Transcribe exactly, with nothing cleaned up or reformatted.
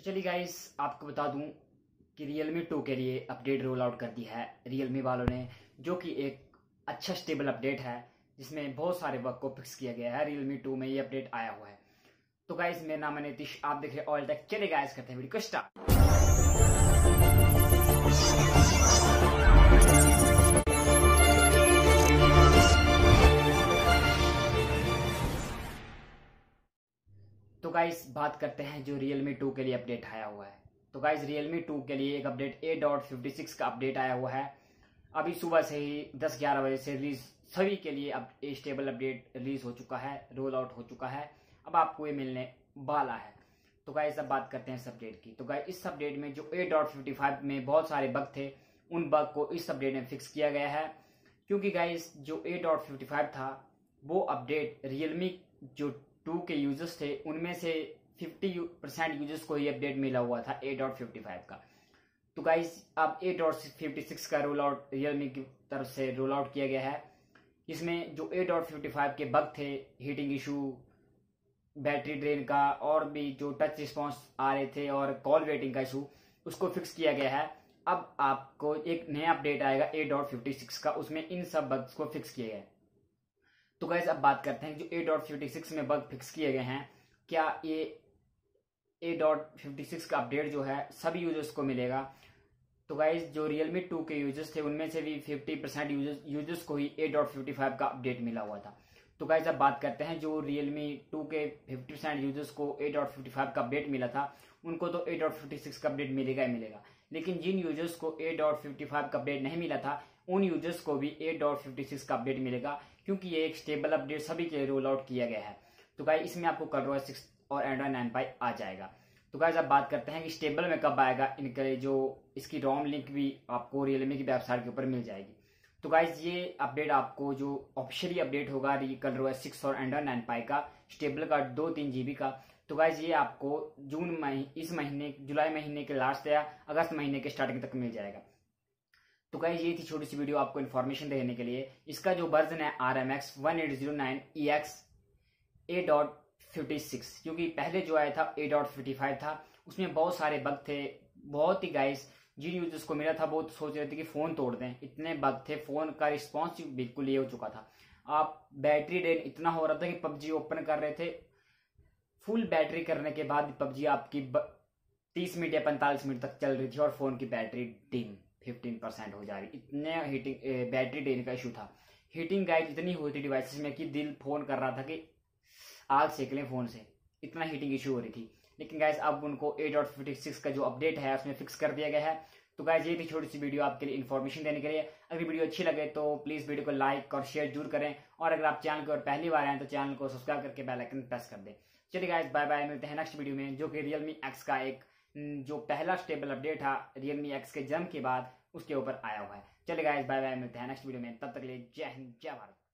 चलिए गाइस, आपको बता दूं कि Realme टू के लिए अपडेट रोल आउट कर दी है Realme वालों ने, जो कि एक अच्छा स्टेबल अपडेट है जिसमें बहुत सारे बग को फिक्स किया गया है। Realme टू में ये अपडेट आया हुआ है। तो गाइस, मेरा नाम है नीतीश, आप देख रहे हैं ऑल टेक। चलिए गाइस, करते हैं वीडियो को स्टार्ट। तो गाइस, बात करते हैं जो Realme टू के लिए अपडेट आया हुआ है। तो गाइस, Realme टू के लिए एक update eight point fifty six का अपडेट आया हुआ है। अभी सुबह से ही दस ग्यारह बजे से रिलीज सभी के लिए अब स्टेबल अपडेट रिलीज हो चुका है, रोल आउट हो चुका है। अब आपको ये मिलने वाला है। तो गाइस, अब बात करते हैं इस अपडेट की। तो गाइस, इस अपडेट में जो एट पॉइंट फिफ्टी फाइव में बहुत सारे बग थे, उन बग को इस अपडेट में फिक्स किया गया है। क्योंकि गाइस, जो एट पॉइंट फिफ्टी फाइव था वो अपडेट Realme जो टू के यूजर्स थे उनमें से फिफ्टी परसेंट यूजर्स को ही अपडेट मिला हुआ था एट पॉइंट फिफ्टी फाइव का। तो गाइस, अब एट पॉइंट फिफ्टी सिक्स का रोल आउट Realme की तरफ से रोल आउट किया गया है। इसमें जो एट पॉइंट फिफ्टी फाइव के बग थे, हीटिंग इशू, बैटरी ड्रेन का, और भी जो टच रिस्पॉन्स आ रहे थे और कॉल वेटिंग का इशू, उसको फिक्स किया गया है। अब आपको एक नया अपडेट आएगा एट पॉइंट फिफ्टी सिक्स का, उसमें इन सब बग्स को फिक्स किया गया है। तो गाइस, अब बात करते हैं जो एट पॉइंट फिफ्टी सिक्स में बग फिक्स किए गए हैं, क्या ये एट पॉइंट फिफ्टी सिक्स का अपडेट जो है सभी यूजर्स को मिलेगा। तो गाइस, जो Realme टू के यूजर्स थे उनमें से भी फिफ्टी परसेंट यूजर्स यूजर्स को ही एट पॉइंट फिफ्टी फाइव का अपडेट मिला हुआ था। तो गाइस, अब बात करते हैं जो Realme टू के फिफ्टी परसेंट यूजर्स को एट पॉइंट फिफ्टी फाइव का अपडेट मिला था, उनको तो एट पॉइंट फिफ्टी सिक्स का अपडेट मिलेगा ही मिलेगा। लेकिन जिन यूजर्स को एट पॉइंट फिफ्टी फाइव का अपडेट नहीं मिला था, उन यूजर्स को भी एट पॉइंट फिफ्टी सिक्स का अपडेट मिलेगा, क्योंकि ये एक स्टेबल अपडेट सभी के लिए रोल आउट किया गया है। तो गाइस, इसमें आपको ColorOS सिक्स और एंड्रॉइड नाइन पाई आ जाएगा। तो गाइस, अब बात करते हैं कि स्टेबल में कब आएगा। इनके जो इसकी रोम लिंक भी आपको Realme की वेबसाइट के ऊपर मिल जाएगी। तो गाइस, ये अपडेट आपको जो ऑफिशियली अपडेट होगा ColorOS सिक्स और एंड्रॉइड नाइन पाई का स्टेबल का दो तीन जीबी का, तो गाइस ये आपको जून महीने इस महीने जुलाई महीने के लास्ट या अगस्त महीने के स्टार्टिंग तक मिल जाएगा। तो गाइस, ये थी छोटी सी वीडियो आपको इन्फॉर्मेशन देने के लिए। इसका जो वर्जन है R M X one eight zero nine E X eight point fifty six, क्योंकि पहले जो आया था एट पॉइंट फिफ्टी फाइव था, उसमें बहुत सारे बग थे। बहुत ही गाइस, जिन यूजर्स को मिला था वो तो सोच रहे थे कि फोन तोड़ दें, इतने बग थे। फोन का रिस्पॉन्स बिल्कुल ये हो चुका था। आप बैटरी ड्रेन इतना हो रहा था कि पबजी ओपन कर रहे थे, फुल बैटरी करने के बाद पबजी आपकी तीस मिनट या पैंतालीस मिनट तक चल रही थी और फोन की बैटरी डिम फिफ्टीन परसेंट हो जा रही। इतने हीटिंग बैटरी ड्रेन का इशू था। हीटिंग गाइस इतनी हुई थी डिवाइसेस में कि दिल फोन कर रहा था कि आग सेक लें फोन से, इतना हीटिंग इशू हो रही थी। लेकिन गाइस, अब उनको एट पॉइंट फिफ्टी सिक्स का जो अपडेट है उसमें फिक्स कर दिया गया है। तो गाइस, ये थी छोटी सी वीडियो आपके लिए इन्फॉर्मेशन देने के लिए। अगर वीडियो अच्छी लगे तो प्लीज वीडियो को लाइक और शेयर जरूर करें, और अगर आप चैनल को पहली बार आए तो चैनल को सब्सक्राइब करके बेल आइकन प्रेस कर दें। चलिए गाइस, बाय बाय, मिलते हैं नेक्स्ट वीडियो में, जो कि Realme एक्स का एक जो पहला स्टेबल अपडेट था Realme एक्स के जन्म के बाद उसके ऊपर आया हुआ है। चलिए गाइस, बाय बाय, मिलते हैं नेक्स्ट वीडियो में। तब तक के लिए जय हिंद, जय भारत।